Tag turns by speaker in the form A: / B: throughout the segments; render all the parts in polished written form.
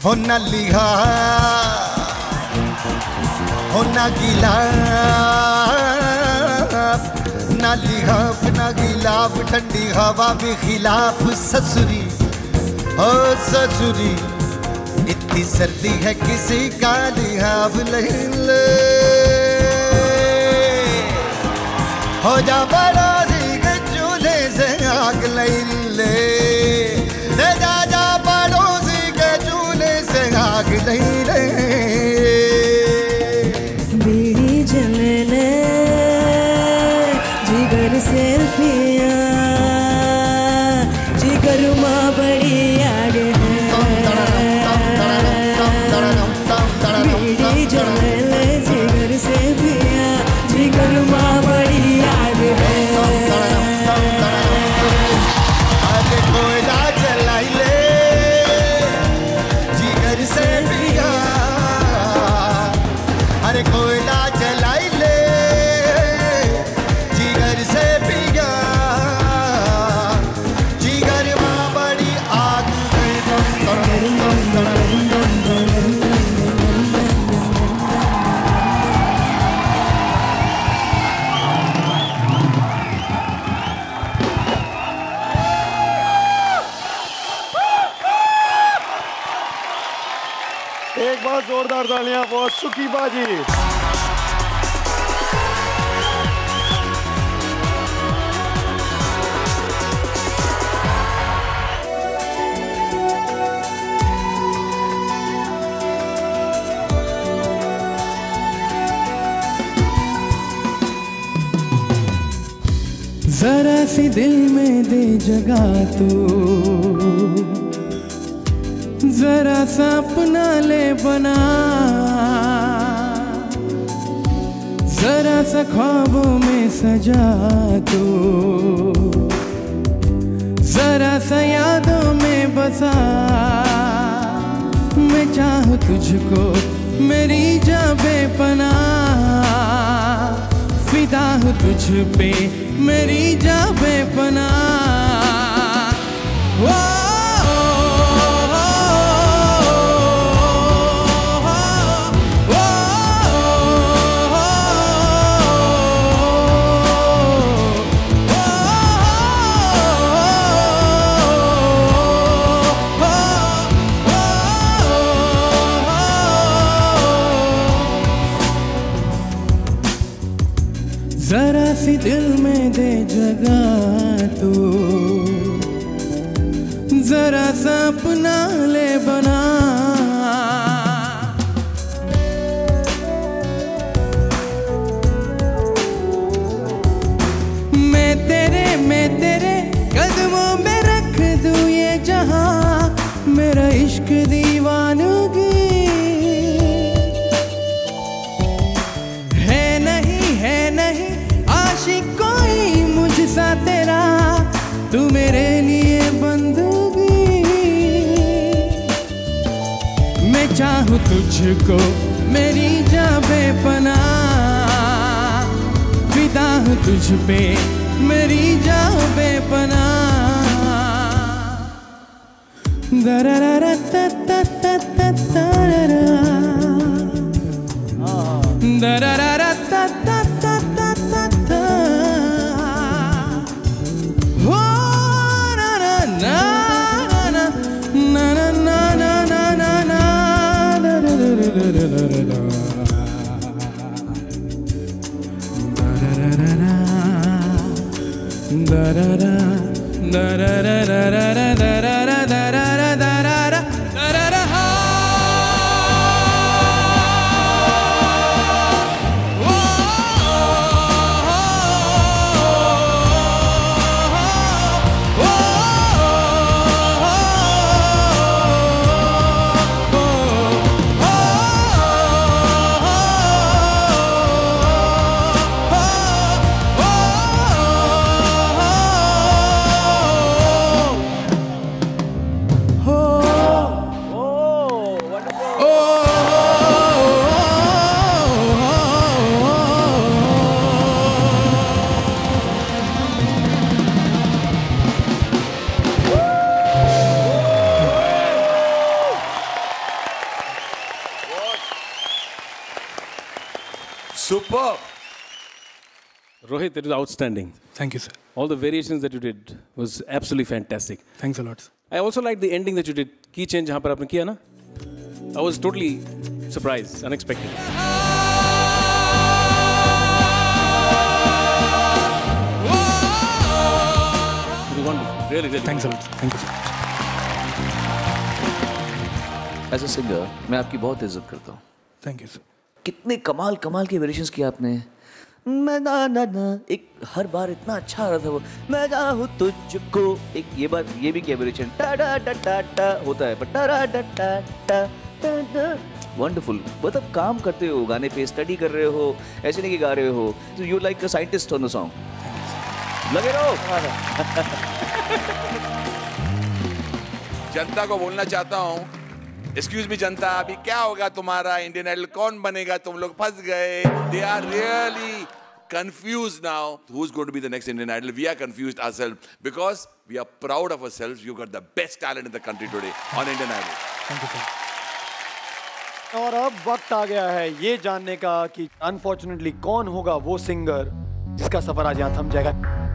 A: हो न लिहा हो न गिलाफ, न लिहाफ न गिलाफ, ठंडी हवा में खिलाफ ससुरी हो ससुरी। इतनी सर्दी है किसी का लिहाफ नहीं ले, हो जा बड़ा के चूल्हे से आग ले ले, जा जा पड़ोसी के चूल्हे से आग ले ले।
B: बीड़ी जलने जिगर से पिया, जिगर माँ बड़ी आग है। बीड़ी जलने जिगर से पिया, जिगर माँ बड़ी आग है।
A: अरे कोयला जलाई ले जिगर से पिया, अरे कोयला जलाई ले जिगर से पिया, जिगर माँ बड़ी आग है।
C: एक बार जोरदार तालियां फॉर सुकीबा जी।
D: जरा सी दिल में दे जगह तू, जरा सा अपना ले बना, जरा सा ख्वाबों में सजा तू, जरा सा यादों में बसा। मैं चाहूँ तुझको मेरी जान बेपनाह, फिदा हूँ तुझ पे मेरी जान बेपनाह। जरा सी दिल में दे जगह तू, जरा सा अपना ले बना। मैं तेरे कदमों में रख दूं ये जहां, मेरा इश्क दीवानगी है नहीं आशिक कोई मुझसा तेरा, तू मेरे लिए बंदगी। मैं चाहूँ तुझको मेरी जान बेपनाह, फिदा हूँ तुझ पे मेरी जान बेपनाह। दररा ता दररा ता हो ना ना ना ना ना ना ना ना ना ना
E: Superb.
F: Rohit, it was outstanding.
D: Thank you, sir.
F: All the variations that you did was absolutely fantastic.
D: Thanks a lot, sir.
F: I also like the ending that you did. Key change जहाँ पर आपने किया ना? I was totally surprised, unexpected. It was wonderful. Really, really.
D: Thanks a lot, sir. Thank you, sir.
G: As a singer मैं आपकी बहुत इज्जत करता हूँ.
D: Thank you, sir.
G: कितने कमाल कमाल के वेरिएशंस किए आपने. मैं ना ना ना एक हर बार इतना अच्छा आ रहा था वो. मैं चाहूँ तुझको एक ये बात ये भी क्या वेरिएशन टा टा टा टा टा होता है बट टा टा टा टा टा टा. वंडरफुल. मतलब काम करते हो गाने पे स्टडी कर रहे हो ऐसे नहीं कि गा रहे हो. तो you like a scientist on the song. लगे रहो.
E: जनता को बोलना चाहता हूँ, एक्सक्यूज मी जनता, अभी क्या होगा तुम्हारा? इंडियन आइडल कौन बनेगा? तुम लोग फंस गए. They are really confused now. Who's going to be the next Indian Idol? We are confused ourselves because we are proud of ourselves. You got the best talent in the country today on Indian Idol.
D: Thank you, sir.
C: और अब वक्त आ गया है ये जानने का कि unfortunately कौन होगा वो सिंगर जिसका सफर आज यहाँ थम जाएगा.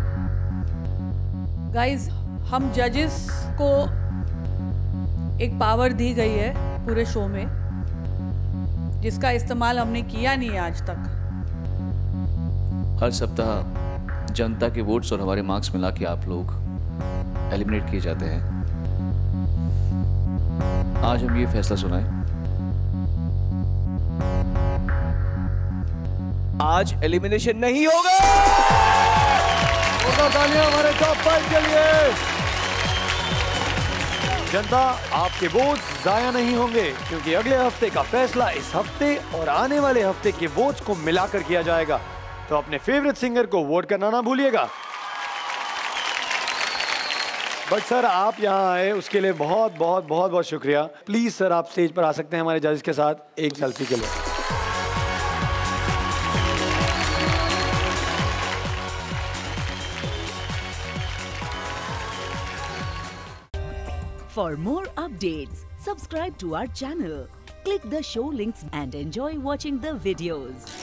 H: गाइस, हम जजेस को एक पावर दी गई है पूरे शो में जिसका इस्तेमाल हमने किया नहीं है आज तक.
G: हर सप्ताह जनता के वोट्स और हमारे मार्क्स मिला के आप लोग एलिमिनेट किए जाते हैं. आज हम ये फैसला सुनाएं. आज एलिमिनेशन नहीं होगा.
C: तालियां हमारे टॉप 5 के लिए. जनता, आपके वोट्स जाया नहीं होंगे क्योंकि अगले हफ्ते का फैसला इस हफ्ते और आने वाले हफ्ते के वोट्स को मिलाकर किया जाएगा. तो अपने फेवरेट सिंगर को वोट करना ना भूलिएगा. बट सर, आप यहाँ आए उसके लिए बहुत बहुत बहुत बहुत शुक्रिया. प्लीज सर, आप स्टेज पर आ सकते हैं हमारे जजेस के साथ एक सेल्फी के लिए.
I: For more updates, subscribe to our channel, click the show links and enjoy watching the videos.